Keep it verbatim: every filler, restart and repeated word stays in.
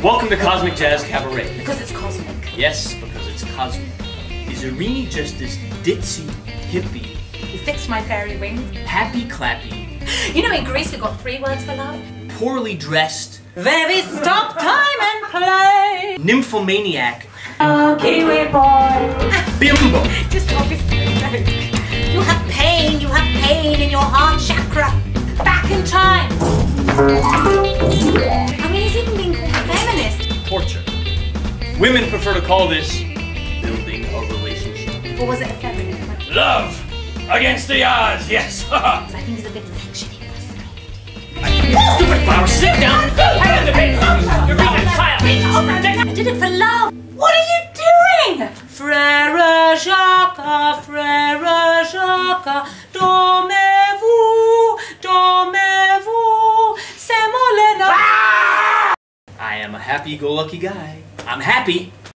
Welcome to Cosmic Jazz Cabaret. Because it's cosmic. Yes, because it's cosmic. Is Ereni just this ditzy hippie? You fixed my fairy ring. Happy clappy. You know in Greece we got three words for love? Poorly dressed. Very stop time and play. Nymphomaniac. Oh, Kiwi boy. Bimbo. Just obviously a joke. You have pain, you have pain in your heart chakra. Back in time. I mean, he's even being called a feminist. Torture. Women prefer to call this building a relationship. Or was it a feminist? Love against the odds, yes. I think he's a bit sexually personal. Stupid flower, sit down. You're being a child. I did it for love. What are you doing? Frère Jacques, Frère Jacques, dormez-vous, dormez-vous, c'est mon Léna. I am a happy-go-lucky guy. I'm happy.